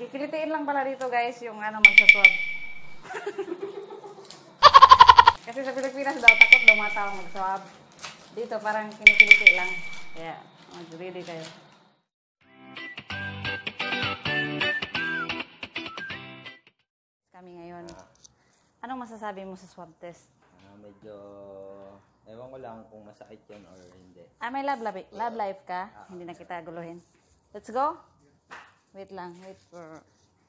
Kikilitiin lang pala dito guys yung ano magsaswab. Kasi sa Pilipinas daw takot daw mga tao magswab. Dito parang kinikiliti lang. Kaya mag-ready kayo. Kami ngayon. Anong masasabi mo sa swab test? Medyo, ewan ko lang kung masakit yun or hindi. May love life ka? Hindi na kita guluhin. Let's go? Wait lang. Wait for...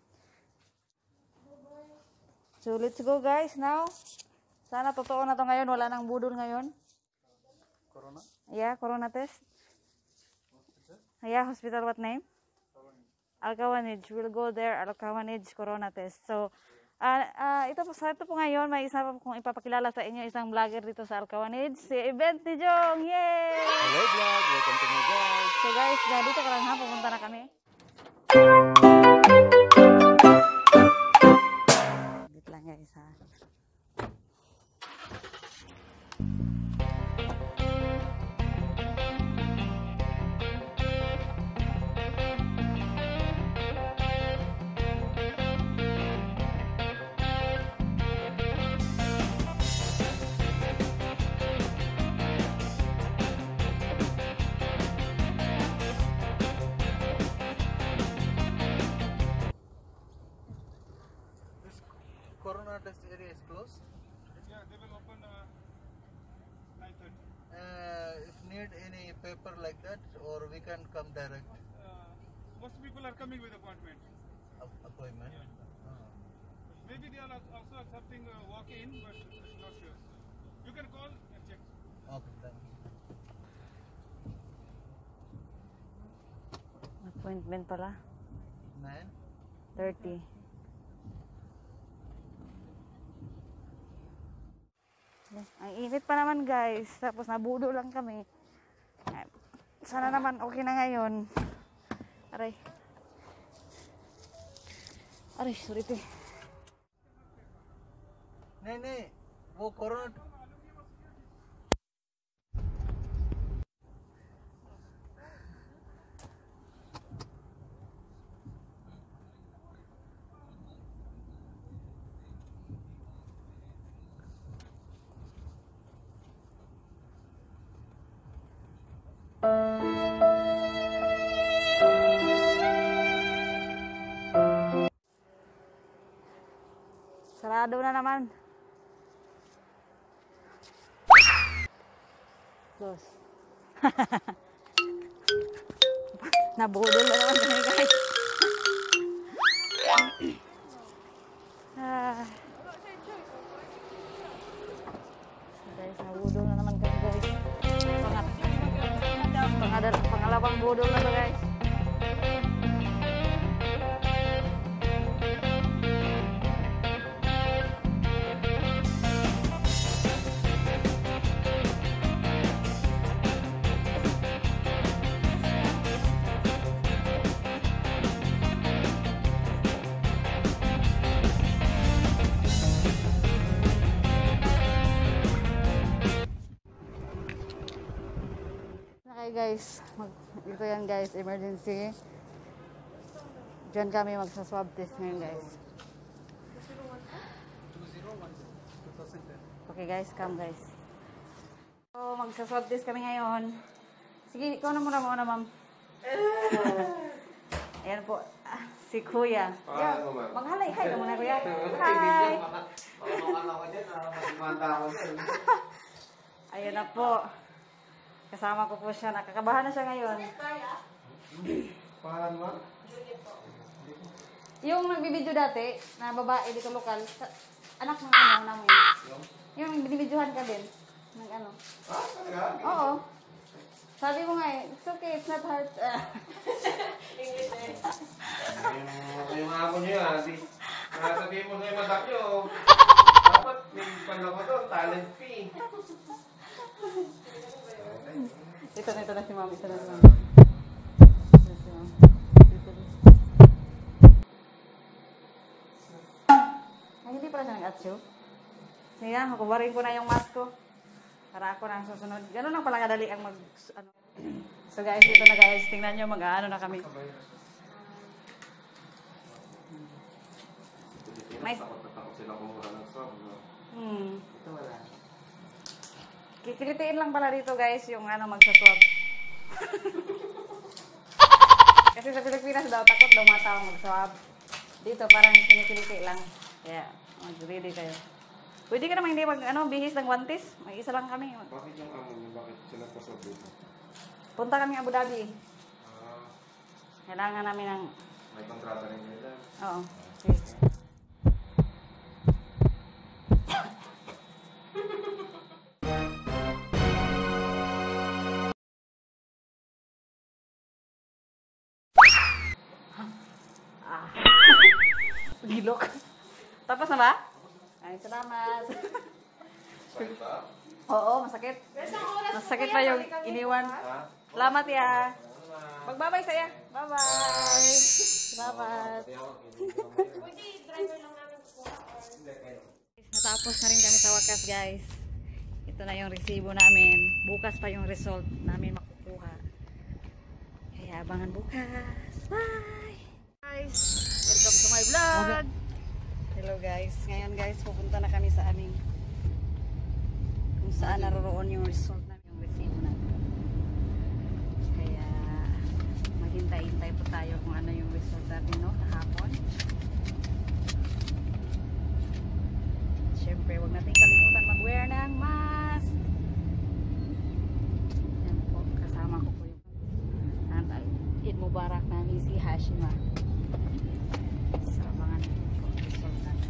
So, let's go guys now. Sana totoo na to ngayon. Wala nang budol ngayon. Corona? Yeah, corona test. Yeah, hospital. What name? Alcawanage. We'll go there. Alcawanage corona test. So, ito po ngayon, may isa pa kong ipapakilala sa inyo, isang vlogger dito sa Alcawanage, si Event ni Jong. Yay! Hello vlog! Welcome to my vlog! So guys, dito ka lang ha, pupunta na kami. Dito lang guys ha. Corona test area is closed. Yeah, they will open 9:30. If need any paper like that, or we can come direct Most people are coming with appointment. appointment. Maybe they are also accepting walk-in, but not sure. You can call and check. Okay, thank you. Appointment pala. 9. 30. Ang init pa naman guys. Tapos nabudo lang kami. Sana naman okay na ngayon. Aray. Aray, sorry te. नहीं वो corona Sarado na naman. Close. Nabudol na naman kami guys. Guys, nabudol na naman kami guys. Pangalawang budol na to guys. Guys, ito yan guys, emergency. Diyan kami magsa-swab test ngayon guys. Okay guys, come guys. So, magsa-swab test kami ngayon. Sige, ikaw na muna ma'am. Ayan po, si Kuya. Mag-hi ka muna Kuya. Hi! Ayan na po. Kasama ko po siya. Nakakabahan na siya ngayon. पालन mo? Yung nagbibideo dati, na babae dito lokal, anak ng ano namin. Yung binibidyohan ka din. Ng ano. Oo. Sabi mo nga eh, it's okay, it's not hard. English eh. Yung ako niyo sabihin mo na yung madak nyo. Dapat may pala ko doon, talent fee. Ito na si Ma'am. Ito na si Ma'am. Ay, hindi pala siya nag-atsyo. Sige, kubarin ko na yung mask ko. Para ako na susunod. Gano'n lang pala kadali ang mag... Ano. So guys, ito na guys. Tingnan nyo, mag-ano na kami. May- Takot na takot sila kumuha ng swab. No? Ito wala. Kikilitiin lang pala dito guys yung ano magsaswab. Kasi sa Pilipinas daw takot daw mga tao magswab. Dito parang kinikiliti lang. Kaya mag-ready kayo. Pwede ka naman hindi bihis ng guantes. May isa lang kami. Bakit yung amo niyo? Bakit sila paswab dito? Punta kami Abu Dhabi. Ah, Kailangan namin ng... may kontrata rin nila. Oo. Okay. Ah. Gilok. Tapos na ba? Ay, salamat. Sakit ba? Oo, masakit. Masakit pa yung iniwan. Ha? Salamat ya. Magbabay saya. Bye-bye. Salamat. Natapos na rin kami sa wakas guys. Ito na yung resibo namin. Bukas pa yung result namin makukuha. Kaya abangan bukas. Bye! Guys, welcome to my vlog. Hello guys. Ngayon guys, pupunta na kami sa aming kung saan naroroon yung result namin, yung resibo namin. Kaya maghintay-hintay po tayo kung ano yung result natin no, kahapon. Siyempre, huwag natin kalimutan mag-wear ng mask. Yan po, kasama ko po yung Eid Mubarak namin si Hashima. Sa abangan natin po ang result natin.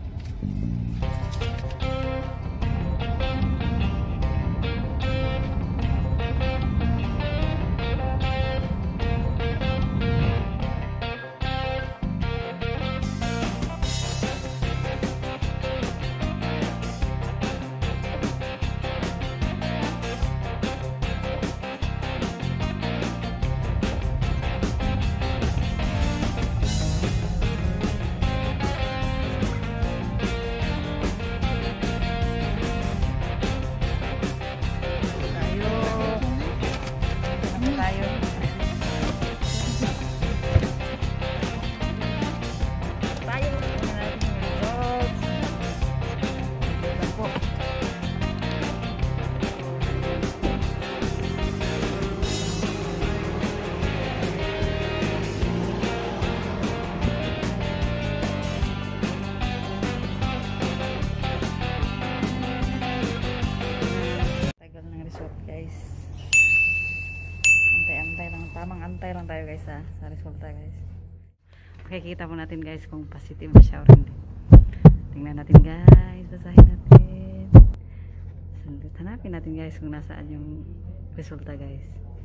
Tamang antay lang tayo guys ha, sa resulta guys. Makikita po natin guys kung positive ba siya or hindi. Tingnan natin guys, basahin natin. Hanapin natin guys kung nasaan yung resulta guys.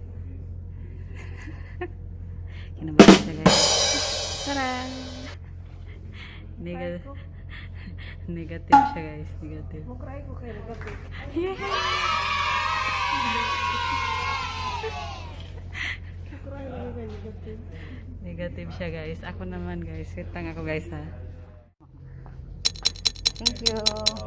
Kinabahan siya guys. Tara! Negative siya guys, negative. Mukray ko kayo negative. Yeah! Negative siya guys. Ako naman guys. Wait lang ako guys ha. Thank you.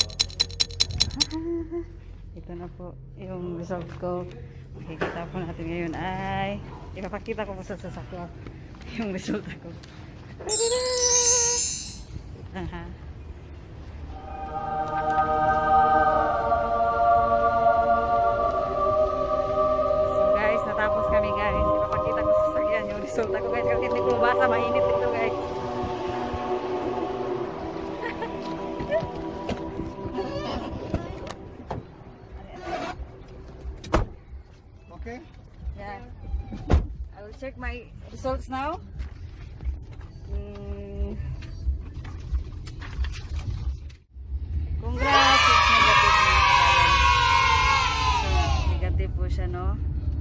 Ito na po yung result ko. Makikita po natin ngayon ay ipapakita ko po sa sasakyan yung resulta ko. Aha. Resulta ko guys, kasi hindi ko basa, mainit ito guys. Okay? Yeah. I will check my results now. Congrats, it's negative. So, negative po siya no.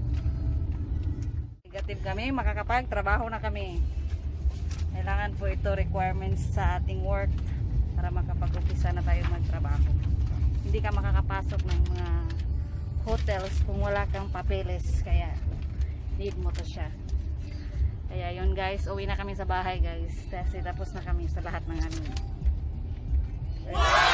Negative kami, makakapag-trabaho na kami. Kailangan po ito requirements sa ating work para makapag-umpisa na tayo magtrabaho. Hindi ka makakapasok ng mga hotels kung wala kang papeles, kaya need mo to siya. Kaya yun guys, uwi na kami sa bahay guys kasi tapos na kami sa lahat ng amin.